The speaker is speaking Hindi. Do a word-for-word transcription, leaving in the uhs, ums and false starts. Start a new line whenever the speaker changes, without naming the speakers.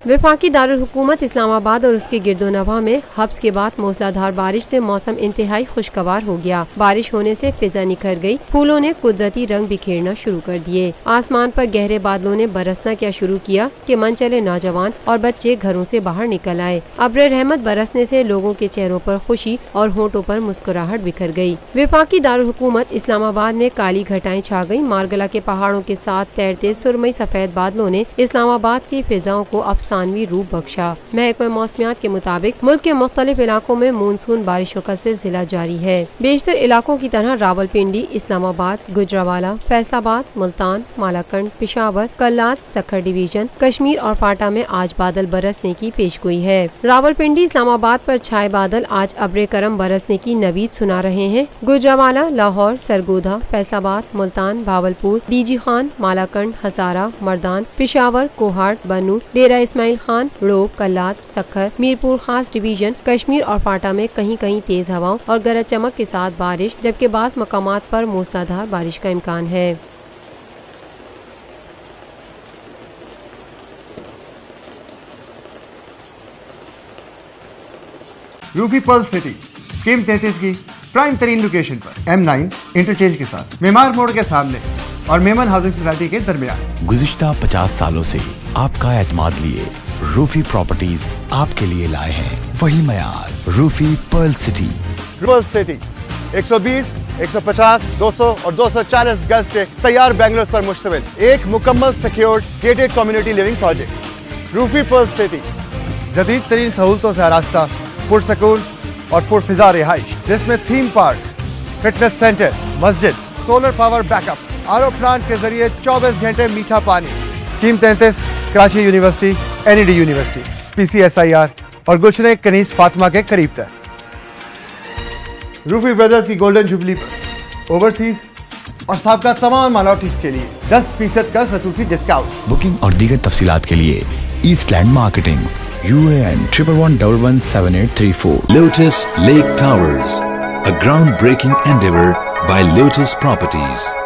वफाकी दारुल हुकूमत इस्लामाबाद और उसके गिरदोनवा में हब्स के बाद मूसलाधार बारिश से मौसम इंतहाई खुशगवार हो गया। बारिश होने से फिजा निखर गई, फूलों ने कुदरती रंग बिखेरना शुरू कर दिए। आसमान पर गहरे बादलों ने बरसना क्या शुरू किया कि मन चले नौजवान और बच्चे घरों से बाहर निकल आए। अब्र रहमत बरसने से लोगों के चेहरों पर खुशी और होंठों पर मुस्कुराहट बिखर गई। वफाकी दारुल हुकूमत इस्लामाबाद में काली घटाएं छा गई। मारगला के पहाड़ों के साथ तैरते सुरमई सफेद बादलों ने इस्लामाबाद की फिजाओं को अफसानवी रूप बख्शा। महकमा मौसमियात के मुताबिक मुल्क के मुख्तलिफ इलाकों में मानसून बारिशों का सिलसिला जारी है। बेशतर इलाकों की तरह रावलपिंडी, इस्लामाबाद, गुजरावाला, फैसलाबाद, मुल्तान, मालाकंड, पिशावर, कल्लात, सखर डिवीजन, कश्मीर और फाटा में आज बादल बरसने की पेशगोई है। रावलपिंडी, इस्लामाबाद पर छाए बादल आज अब्रे करम बरसने की नवीद सुना रहे हैं। गुजरावाला, लाहौर, सरगोधा, फैसलाबाद, मुल्तान, भावलपुर, डीजी खान, मालाकंड, हसारा, मर्दान, पिशावर, कोहाट, बनू, डेरा इस्माइल खान, रोब, कल्लात, सखर, मीरपुर खास डिवीजन, कश्मीर और फाटा में कहीं कहीं तेज हवाओं और गरज चमक के साथ बारिश, जबकि बास मकामात पर मूसलाधार बारिश का इम्कान है।
रूफी पर्ल सिटी स्कीम तैंतीस की प्राइम तरीन लोकेशन पर एम नाइन इंटरचेंज के साथ मेमार मोड़ के सामने और मेमन हाउसिंग सोसाइटी के दरमियान।
गुज़िश्ता पचास सालों से आपका एतमाद लिए रूफी प्रॉपर्टीज आपके लिए लाए हैं वही मयार। Rufi Pearl City.
Pearl City एक सौ बीस, एक सौ पचास, दो सौ और दो सौ चालीस गज के तैयार बैंगलोस पर मुश्तमिल एक मुकम्मल secured gated community living project. Rufi Pearl City जदीद तरीन सहूलतों से आरास्ता, पुरसकून और पुरफिजा रिहाइश, जिसमें थीम पार्क, फिटनेस सेंटर, मस्जिद, solar power backup, R O plant के जरिए चौबीस घंटे मीठा पानी। स्कीम तैंतीस Karachi university, N E D university, P C S I R और गुलशन कनीस फातिमा के करीब तक। रूफी ब्रदर्स की गोल्डन जुबली पर ओवरसीज और साबका तमाम मालौटीज के लिए दस फीसद का खसूसी डिस्काउंट।
बुकिंग और दीगर तफसीलात के लिए Eastland marketing, U A N triple one double one seven eight three four.
Lotus Lake Towers, a groundbreaking endeavor by Lotus Properties.